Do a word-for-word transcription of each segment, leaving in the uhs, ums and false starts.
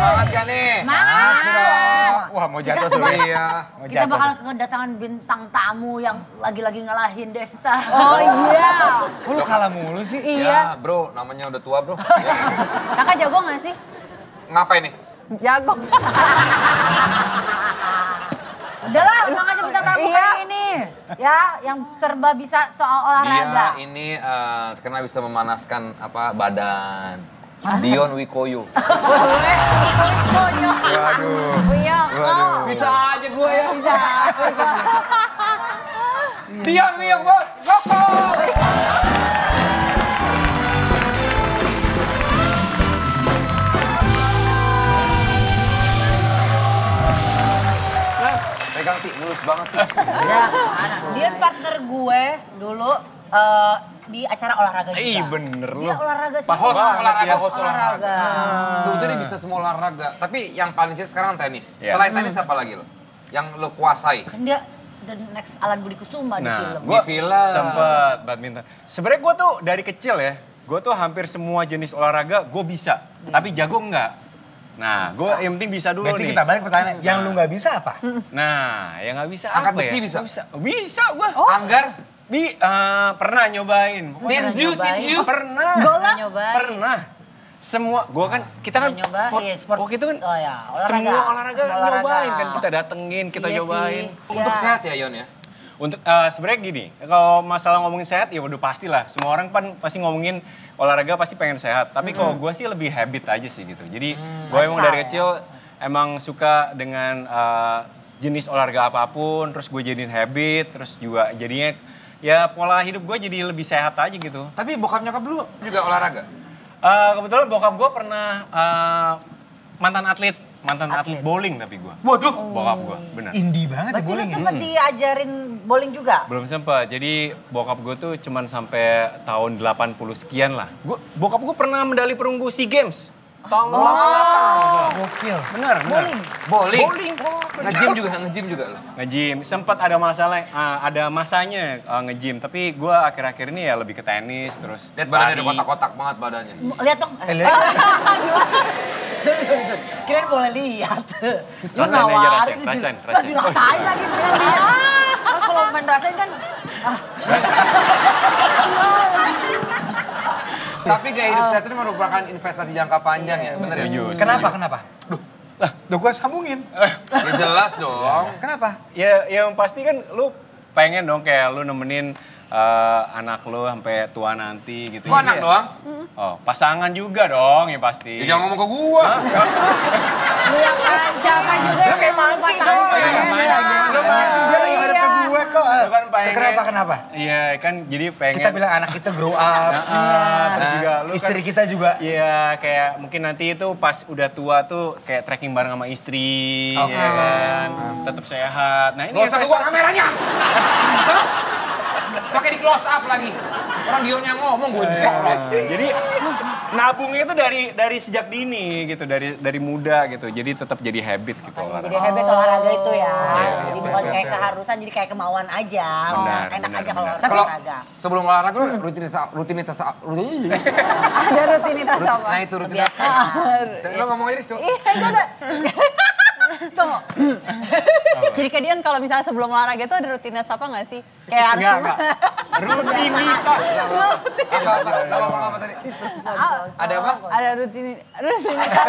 Semangat gak nih? Semangat. Wah mau jatuh tuh. Iya. Kita bakal kedatangan bintang tamu yang lagi-lagi ngalahin Desta. Oh iya. Kok lu kalah mulu sih? Iya bro, namanya udah tua bro. Kakak jago gak sih? Ngapain nih? Jago. Udahlah, unang aja bintang tamu Iya. kali ini. Ya, yang serba bisa soal olahraga. Dia ini uh, karena bisa memanaskan apa badan. Dion Wikoyo. Waduh. Waduh. Bisa aja gue ya. Bisa. Dion Wikoyo. Koko. Pegang Ti, mulus banget Ti. Ya, dia partner gue dulu eh, di acara olahraga juga. Ih bener lu. Dia olahraga Pas host semua. olahraga, Dia host olahraga. olahraga. Sebetulnya dia bisa semua olahraga, tapi yang paling serius sekarang tenis. Iya. Selain tenis apa lagi lo? Yang lo kuasai? Kan dia the next Alan Budi Kusuma di Nah, film. Di film. sempet badminton. Sebenarnya gue tuh dari kecil ya, gue tuh hampir semua jenis olahraga gue bisa, tapi jago enggak. Nah, gue yang penting bisa dulu Berarti nih. kita balik pertanyaan, yang lu nggak bisa apa? Nah, yang nggak bisa Angkat apa besi ya? bisa? Bisa, bisa gue. Anggar? Bi, eh, pernah nyobain. Pernah Tinju, nyobain. tinju. Pernah. Pernah nyobain. Pernah. Semua, gue kan, kita kan Pernah nyobain, sport, iya, sport. waktu itu kan Oh ya, olahraga. semua olahraga Semua olahraga. nyobain kan. Kita datengin, kita Iya nyobain. sih. Untuk Iya. sehat ya Yon ya? Untuk eh, sebenarnya gini, kalau masalah ngomongin sehat ya udah pasti lah. Semua orang kan pasti ngomongin olahraga pasti pengen sehat. Tapi kalau gue sih lebih habit aja sih gitu. Jadi gue emang dari kecil emang suka dengan eh, jenis olahraga apapun. Terus gue jadiin habit, terus juga jadinya ya pola hidup gue jadi lebih sehat aja gitu. Tapi bokap nyokap dulu juga olahraga? Eh, kebetulan bokap gue pernah eh, mantan atlet, mantan atlet, Atlet. bowling tapi gue. Waduh. Bokap gue, benar. Indie banget ya Berarti lu bowling ya? sempet diajarin bowling juga? Belum sempat. Jadi bokap gue tuh cuman sampai tahun delapan puluh sekian lah. Gua, bokap gue pernah medali perunggu SEA Games. Tahun delapan puluh delapan. Gokil. Bener, bener. Bowling? Bowling? Nge-gym juga, nge-gym juga lo? Nge-gym. Sempat ada masalah, ah, ada masanya uh, nge-gym. Tapi gue akhir-akhir ini ya lebih ke tenis, terus Lihat badannya ada lari. kotak-kotak banget badannya. Lihat dong. Eh, lihat. Sorry, sorry, sorry. Kirain boleh lihat. Lu Rasain aja, nawarin rasain, gitu. rasain, Nggak rasain. dirasain lagi, dia lihat. Kan kalau main rasain kan, Tapi gaya hidup sehat itu merupakan investasi jangka panjang ya, bener ya? Setuju. Kenapa, kenapa? Duh, lah, duh gua sambungin. Ya jelas dong. Kenapa? Ya, yang pasti kan lu pengen dong kayak lu nemenin uh, anak lu sampai tua nanti gitu. Kok Jadi anak ya- doang? Oh, pasangan juga dong ya pasti. Ya jangan ngomong ke gua. lu yang kan siapa juga yang kayak mau mancing pasangan. dong, Iya. kayak mancing. Lu mancing, dia lagi ngadep ke gue kok. Lu kan pengen. Kenapa, kenapa? Iya kan jadi pengen. Kita bilang anak kita grow up. Nah, terus juga lu Istri kan, kita juga. Iya kayak mungkin nanti itu pas udah tua tuh kayak trekking bareng sama istri, Oke. ya kan, tetap sehat. Nah ini Gak usah keluar investasi. kameranya. Hah? Pakai di close up lagi. Orang Dionnya ngomong gue disorot. Nah, jadi nabungnya itu dari dari sejak dini gitu, dari dari muda gitu. Jadi tetap jadi habit gitu olahraga. Jadi habit olahraga itu ya. Iya, Jadi iya, bukan iya, kayak iya. keharusan, jadi kayak kemauan aja. Oh, Benar, enak benar, aja kalau benar. Kalau olahraga. sebelum olahraga lu rutinitas rutinitas rutinitas Ada rutinitas apa? Nah itu rutinitas. Biasa. Lo ngomong Iris coba. Iya, itu ada. Tuh. Jadi Kak Dian kalau misalnya sebelum olahraga itu ada rutinitas apa nggak sih? Kayak harus Enggak, enggak. Rutinitas. Apa apa? Lo ngomong apa tadi? Ada apa? ada rutini, rutinitas.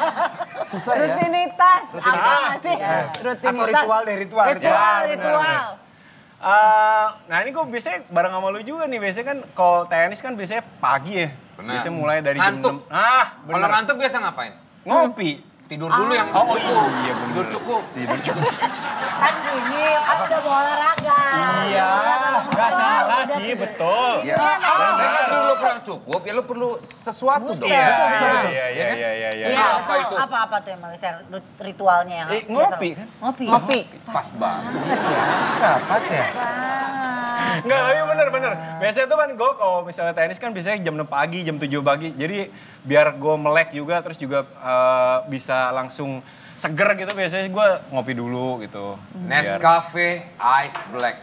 Rutinitas. Apa nggak sih? Rutinitas. Atau ritual deh, ritual, Ritual, ritual. ritual. Eh, nah ini gue biasanya bareng sama lu juga nih. Biasanya kan kalau tenis kan biasanya pagi ya. Benar. Biasanya mulai dari jam Ngantuk. enam. Ah, Kalau bener. ngantuk biasa ngapain? Ngopi. Tidur dulu yang Oh, oh iya bener. tidur cukup. Tidur cukup. Kan ini kan udah mau olahraga. Iya, nggak salah sih, betul. Ya. Tapi kalau tidur lu kurang cukup, ya lu perlu sesuatu dong. Iya, betul, betul, iya, betul. iya, iya, iya, iya, iya. Iya, Apa betul. itu? Apa-apa tuh emang Ser, rit- ritualnya yang Eh, biasa- ngopi kan? Ngopi. Ngopi. Pas banget. Bisa, pas ya? Pas. Enggak, tapi bener-bener. Biasanya tuh kan gue kalau misalnya tenis kan biasanya jam enam pagi, jam tujuh pagi. Jadi biar gue melek juga, terus juga eh, bisa langsung seger gitu. Biasanya gue ngopi dulu gitu. Biar- Nescafe Ice Black.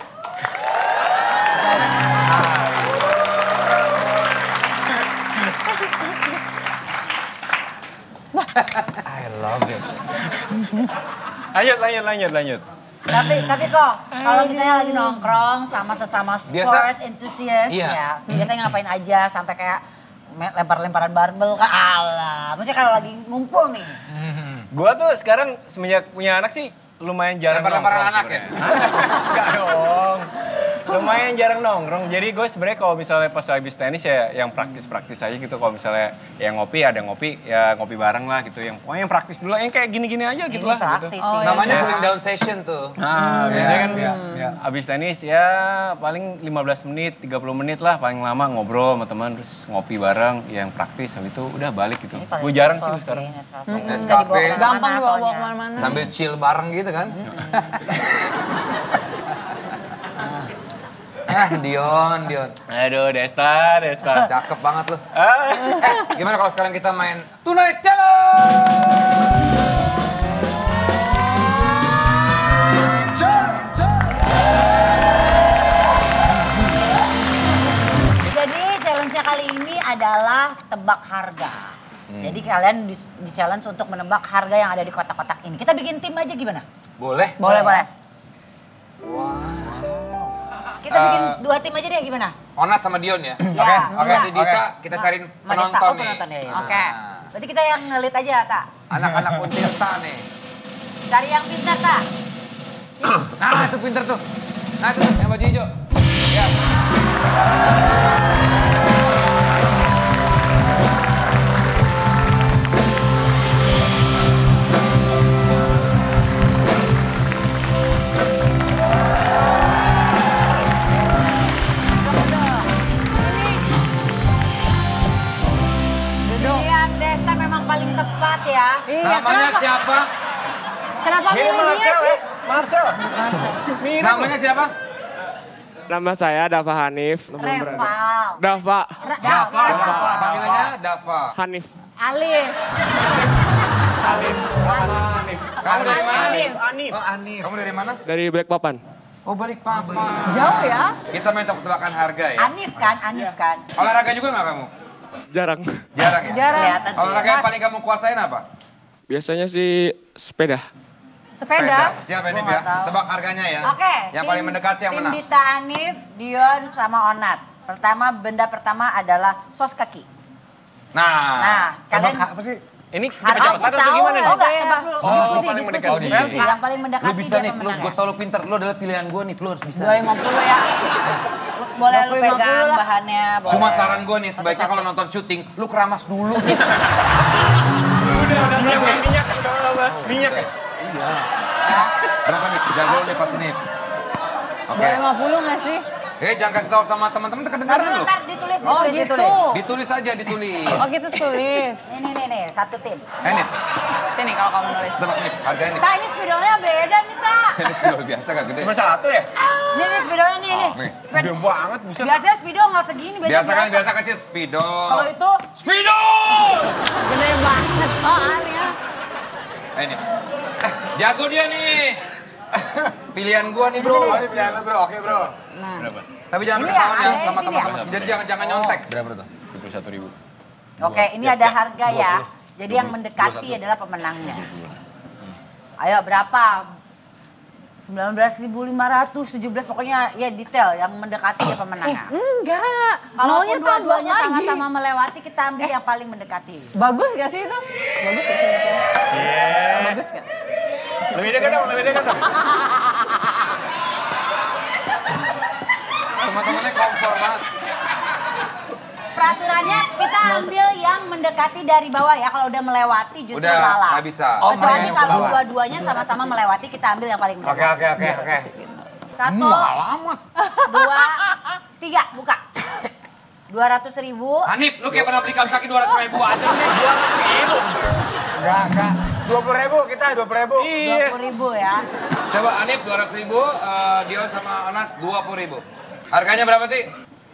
I love it. Lanjut, lanjut, lanjut, lanjut. Tapi tapi kok kalau misalnya lagi nongkrong sama sesama sport Biasa- enthusiast Iya. ya, biasanya ngapain aja sampai kayak me- lempar-lemparan barbel kan alah. Maksudnya kalau lagi ngumpul nih. Gua tuh sekarang semenjak punya anak sih lumayan jarang Lempar-lemparan nongkrong anak ya? sebenarnya. Hah? Enggak dong. Lumayan jarang nongkrong. Jadi gue sebenarnya kalau misalnya pas habis tenis ya yang praktis-praktis aja gitu. Kalau misalnya yang ngopi ada ngopi ya ngopi bareng lah gitu. Yang pokoknya yang praktis dulu. Yang kayak gini-gini aja gitu Ini lah. Gitu. praktis Oh, sih. Namanya Iya. cooling down session tuh. Nah, biasanya kan iya, iya. abis tenis ya paling lima belas menit, tiga puluh menit lah paling lama ngobrol sama teman terus ngopi bareng yang praktis habis itu udah balik gitu. Ini paling Gue jarang sih simple gue sekarang. Nescafe. Hmm. Bisa Nescafe. dibawa kemana-mana Gampang dibawa-bawa soalnya. kemana-mana. Sambil chill bareng gitu kan. Ah, Dion, Dion. Aduh, Desta, Desta. Cakep banget lu. Ah. Eh, gimana kalau sekarang kita main Tonight Challenge? Jadi challenge-nya kali ini adalah tebak harga. Jadi kalian di, di challenge untuk menebak harga yang ada di kotak-kotak ini. Kita bikin tim aja gimana? Boleh. Boleh, boleh. Kita bikin dua tim aja deh gimana? Onat sama Dion ya? Ya, Oke, oke. iya. Di Dita kita cariin Madesta, penonton oh, nih. penonton ya, ya. Oke. Nah, Berarti kita yang ngelit aja, Tak. anak-anak Untirta nih. Cari yang pintar, Tak. Nah, itu pinter tuh. Nah, itu tuh, yang baju hijau. Ya. Pilihan Desta memang paling tepat ya. Iya, Namanya kenapa? siapa? Kenapa Mirip milih dia Marcel sih? ya? Marcel. Mirip. Namanya siapa? Nama saya Dava Hanif. November. Reval. Dava Ra- Dava. Panggilannya Dava. Hanif. Alif. Hanif. Hanif. Kamu dari mana? Alif. Anif. Oh, Anif. Kamu dari mana? Dari Balikpapan. Oh, Balikpapan. Jauh ya? Kita main tebak-tebakan harga ya. Anif kan, Anif kan. Olahraga juga nggak kamu? Jarang. Jarang ya? Jarang. Kelihatan. Olahraga yang paling kamu kuasain apa? Biasanya sih sepeda. Sepeda. Siapa ini Gua ya? nggak tahu. Tebak harganya ya. Oke. Yang tim- paling mendekati yang tim menang. Dita Anif, Dion sama Onat. Pertama, benda pertama adalah sos kaki. Nah. Nah, kalian Tebak apa sih? Ini harga cepet-cepetan kita atau tahu. gimana Oh, nih? enggak, tebak dulu. Oh, Diskusi, paling diskusi. mendekati. Diskusi. Yang paling mendekati Lu bisa dia nih, lu pemenangnya. gue tau lu pinter, lu adalah pilihan gue nih, lu harus bisa. dua lima puluh ya. Boleh lu dua puluh, lima puluh pegang lah. bahannya. Boleh. Cuma saran gue nih, sebaiknya kalau nonton syuting, lu keramas dulu. Udah, udah, minyak ya, minyak. Udah, udah, minyak ya? Berapa nih? Jago nih pas ini. Oke. dua lima puluh nggak sih? Eh, jangan kasih tahu sama teman-teman, Ntar kedengaran dulu, lu. ntar ditulis, Oh ditulis, gitu. ditulis. Ditulis aja, ditulis. Oh gitu tulis. Ini nih nih, satu tim. Eh, nih, Sini kalau kamu nulis. tebak nih, harganya nih. Tak, ini spidolnya beda nih, Tak. Ini spidol biasa gak gede. Cuma satu ya? Ini nih spidolnya nih, nih. nih. Spid- Gede banget, buset. Biasanya spidol nggak segini, biasanya Biasa kan, biasa kecil spidol. Kalau itu, Spidol! Gede banget soalnya. Eh, nih. Jago dia nih. Pilihan gua nih, bro. Ini pilihan lo bro, oke bro. Berapa? Tapi jangan Ini ketahuan ya, ya ada sama ini teman-teman. ya? Jadi jangan jangan nyontek. Berapa tuh? dua puluh satu ribu. oke, ini ada harga ya. Jadi yang mendekati adalah pemenangnya. Ayo berapa? sembilan belas ribu lima ratus tujuh belas, pokoknya ya detail yang mendekati ya pemenangnya. Enggak. Kalaupun Nolnya tambah dua-duanya lagi. sama-sama melewati, kita ambil yang paling mendekati. Bagus gak sih itu? Bagus gak sih? Iya. Bagus gak? Lebih dekat dong, lebih dekat dong. Teman-temannya kompor banget. Peraturannya kita ambil yang mendekati dari bawah ya. Kalau udah melewati justru Udah, salah. nggak bisa. Oh, Kecuali mana yang kalau ke bawah? dua-duanya sama-sama melewati, kita ambil yang paling Oke, mendekati. oke, oke, oke. Satu, Alamat. dua, tiga, buka. Dua ratus ribu. Hanif, lu kayak pernah beli kaos kaki dua ratus ribu aja nih. Enggak, enggak. dua puluh ribu kita, dua puluh ribu. Dua puluh ribu ya. Coba Hanif dua ratus ribu, eh, Dion sama Onat dua puluh ribu. Harganya berapa, Ti?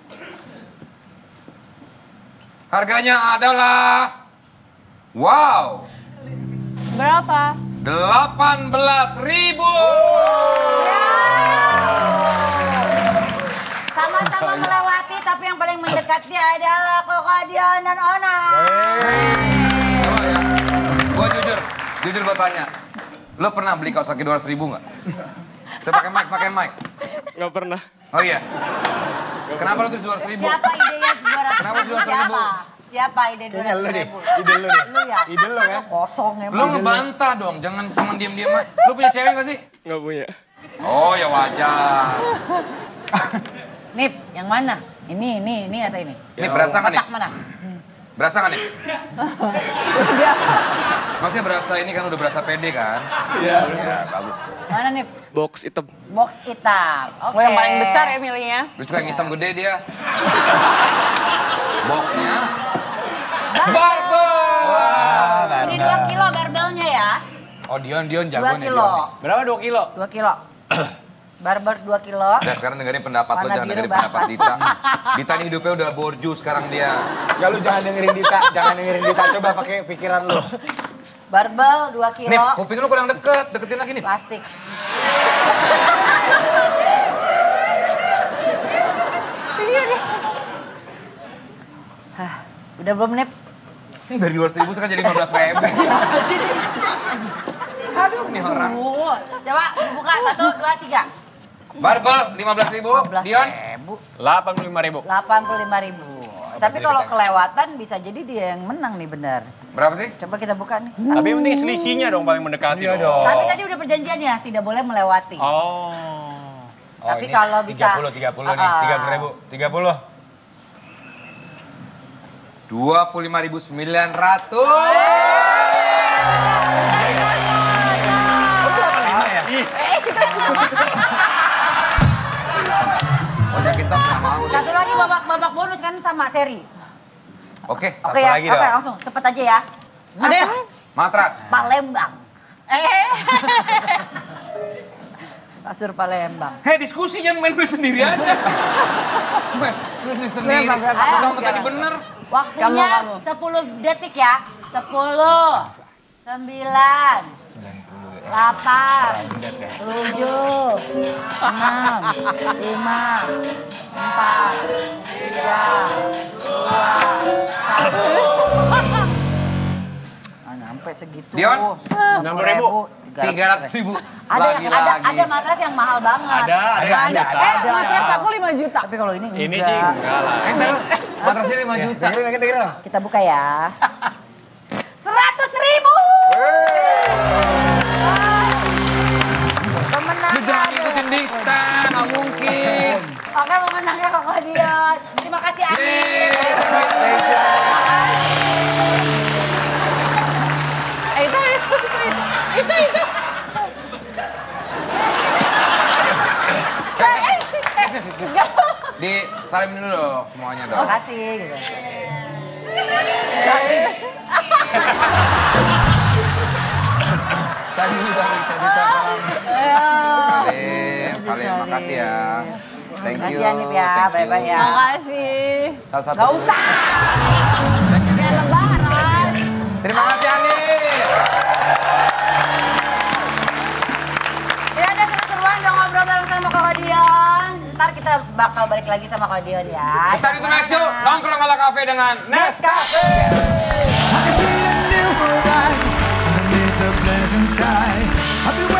Harganya adalah... Wow! Berapa? delapan belas ribu! Sama-sama melewati, tapi yang paling mendekati adalah Koko, Dion, dan Ona. Coba ya. Jujur gue tanya, lo pernah beli kaos kaki dua ratus ribu nggak? Kita pakai mic, pakai mic. Nggak pernah. Oh iya? Kenapa lo tuh dua ratus ribu? Siapa idenya dua ratus Kenapa ribu? dua ratus ribu? Siapa? Siapa ide dua Kayaknya ratus lu deh, ribu? ide lu deh. Lu ya? Ide lu kan? Kosong Lo emang. ngebantah dong, jangan cuma diem-diem aja. Lo punya cewek nggak sih? Nggak punya. Oh ya wajar. Nip, yang mana? Ini, ini, ini atau ini? Ini berasa nggak nih? Kotak mana? Berasa nggak nih? Maksudnya berasa ini kan udah berasa pede kan? Iya. Ya, bagus. Mana Nip? Box hitam. Box hitam. Oke. Oh, yang paling besar ya milihnya. Lu suka yang hitam gede dia. Boxnya. Barbel. Ini dua kilo barbelnya ya. Oh Dion, Dion jago Dua nih kilo. Dion. Berapa dua kilo? Dua kilo. Barbel dua kilo. Udah sekarang dengerin pendapat lo, Warna jangan biru dengerin bahas. pendapat Dita. Dita nih hidupnya udah borju sekarang dia. Ya lu jangan dengerin Dita, jangan dengerin Dita. Coba pakai pikiran lu. Barbel dua kilo. Nih, kuping lu kurang deket, deketin lagi nih. Plastik. Hah, udah belum Nip? Dari dua ratus ribu sekarang jadi lima belas ribu. Aduh, nih orang. Uh, coba buka satu, dua, tiga. Barbel lima belas ribu, Dion. ribu. delapan puluh lima ribu. delapan puluh lima ribu. Tapi kalau kelewatan bisa jadi dia yang menang nih benar. Berapa sih? Coba kita buka nih. Tapi yang penting selisihnya dong paling mendekati. Iya dong. dong. Tapi tadi udah perjanjian ya, tidak boleh melewati. Oh. Tapi kalau bisa- tiga puluh, tiga puluh nih, Ah. tiga puluh ribu, tiga puluh. dua puluh lima ribu sembilan ratus. Oh, ya kita nggak mau deh. Satu lagi babak babak bonus kan sama seri. Oke, Oke satu ya, lagi oke dong. langsung cepet aja ya. Ada yang Matras. Palembang. eh Kasur Palembang. Hei, diskusi jangan main beli sendiri aja. Main beli sendiri. Berapa, berapa? Kamu Ayo, tadi sekarang. bener. Waktunya Kamu, kamu. sepuluh detik ya. sepuluh, sembilan, delapan, tujuh, enam, lima, empat, tiga, dua, satu. Ah, nyampe segitu. Dion? sembilan puluh ribu. tiga ratus ribu. Ada yang ada, Lagi-lagi. ada matras yang mahal banget. Ada, ada, ada. eh matras aku lima juta. Tapi kalau ini enggak. Ini sih enggak lah. Eh, entar, matrasnya lima juta. Dengerin, dengerin, dengerin. Kita buka ya. Seratus ribu. Pemenangnya. Lu jangan ikutin Dita, nggak mungkin. Oke, pemenangnya Koko Dion. Terima kasih Ani. Eh, itu itu itu itu. Di salim dulu dong semuanya dong. Terima kasih gitu. Tadi dulu salim, tadi salam. Salim, salim, makasih ya. Thank Makasih you. ya, Nip ya. thank you. Bye-bye ya. Makasih. Satu-satu. Gak usah. Kayak lebaran. Terima kasih Ani. Ya udah seru-seruan dong ngobrol bareng sama Koko Dion. Ntar kita bakal balik lagi sama Koko Dion ya. Kita di Tonight Show, nongkrong ala kafe dengan Nescafe. I can see a new horizon underneath the blazing sky. I'll be